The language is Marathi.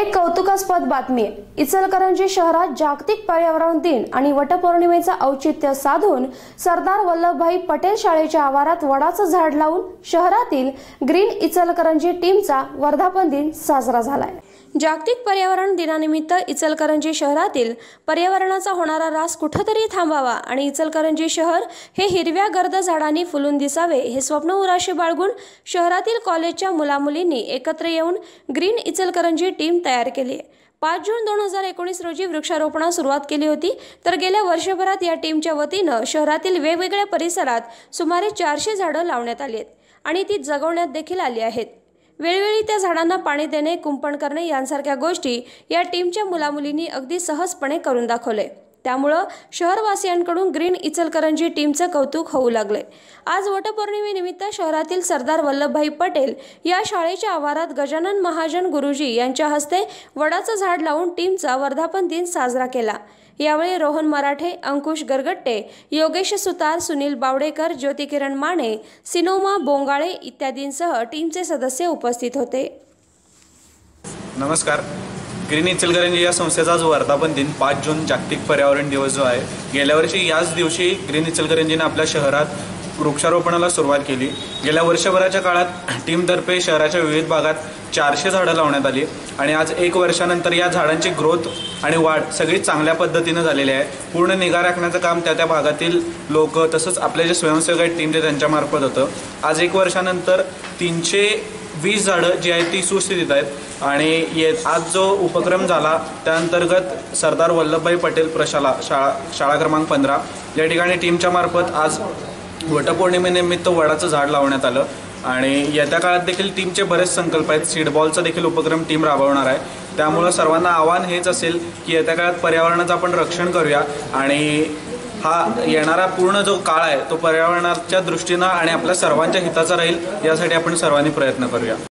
एक कौतुकास्पद बातमी आहे। इचलकरंजी शहरात जागतिक पर्यावरण दिन आणि वटपौर्णिमेचा औचित्य साधून सरदार वल्लभभाई पटेल शाळेच्या आवारात वडाचं झाड लावून शहरातील ग्रीन इचलकरंजी टीमचा वर्धापन दिन साजरा झालाय। जागतिक पर्यावरण दिनानिमित्त इचलकरंजी शहरातील पर्यावरणाचा होणारा ऱ्हास कुठेतरी थांबावा आणि इचलकरंजी शहर हे हिरव्या गर्द झाडांनी फुलून दिसावे हे स्वप्न उराशी बाळगून शहरातील कॉलेजच्या मुलामुलींनी एकत्र येऊन ग्रीन इचलकरंजी टीम तयार केली आहे। 5 जून 2019 रोजी वृक्षारोपणास सुरुवात केली होती, तर गेल्या वर्षभरात या टीमच्या वतीनं शहरातील वेगवेगळ्या परिसरात सुमारे 400 झाडं लावण्यात आली आहेत आणि ती जगवण्यात देखील आली आहेत। वेळोवेळी त्या झाडांना पाणी देणे, कुंपण करणे यांसारख्या गोष्टी या टीमच्या मुलामुलींनी अगदी सहजपणे करून दाखवले। त्यामुळे शहरवासियांकडून ग्रीन इचलकरंजी टीमचे कौतुक होऊ लागले। आज वटपौर्णिमेनिमित्त शहरातील सरदार वल्लभभाई पटेल या शाळेच्या आवारात गजानन महाजन गुरुजी यांच्या हस्ते वडाचं झाड लावून टीमचा वर्धापन दिन साजरा केला। यावेळी रोहन मराठे, अंकुश गरगट्टे, योगेश सुतार, सुनील बावडेकर, ज्योतिकिरण माने, सिनोमा बोंगाळे इत्यादींसह टीमचे सदस्य उपस्थित होते। नमस्कार। ग्रीन इचलकरंजी या संस्थेचा आज वर्धापन दिन 5 जून जागतिक पर्यावरण दिवस जो आहे, गेल्या वर्षी याच दिवशी ग्रीन इचलकरंजीने आपल्या शहरात वृक्षारोपणाला सुरुवात केली। गेल्या वर्षभराच्या काळात टीमतर्फे शहराच्या विविध भागात 400 झाडं लावण्यात आली आणि आज 1 वर्षानंतर या झाडांची ग्रोथ आणि वाढ सगळी चांगल्या पद्धतीने झालेली आहे। पूर्ण निगा राखण्याचं काम त्या भागातील लोक तसंच आपले जे स्वयंसेवक आहेत टीम ते त्यांच्यामार्फत होतं। आज 1 वर्षानंतर 320 झाडं जी आहेत ती सुस्थितीत आहेत आणि आज जो उपक्रम झाला त्या अंतर्गत सरदार वल्लभभाई पटेल प्रशाला शाळा क्रमांक 15 या ठिकाणी टीमच्या मार्फत आज वटपौर्णिमेनिमित्त वडाचं झाड लावण्यात आलं आणि येत्या काळात देखील टीमचे बरेच संकल्प आहेत। सीड बॉलचा देखील उपक्रम टीम राबवणार आहे। त्यामुळे सर्वांना आव्हान हेच असेल की येत्या काळात पर्यावरणाचं आपण रक्षण करूया आणि हा येणारा पूर्ण जो काळ आहे तो पर्यावरणाच्या दृष्टीनं आणि आपल्या सर्वांच्या हिताचा राहील यासाठी आपण सर्वांनी प्रयत्न करूया।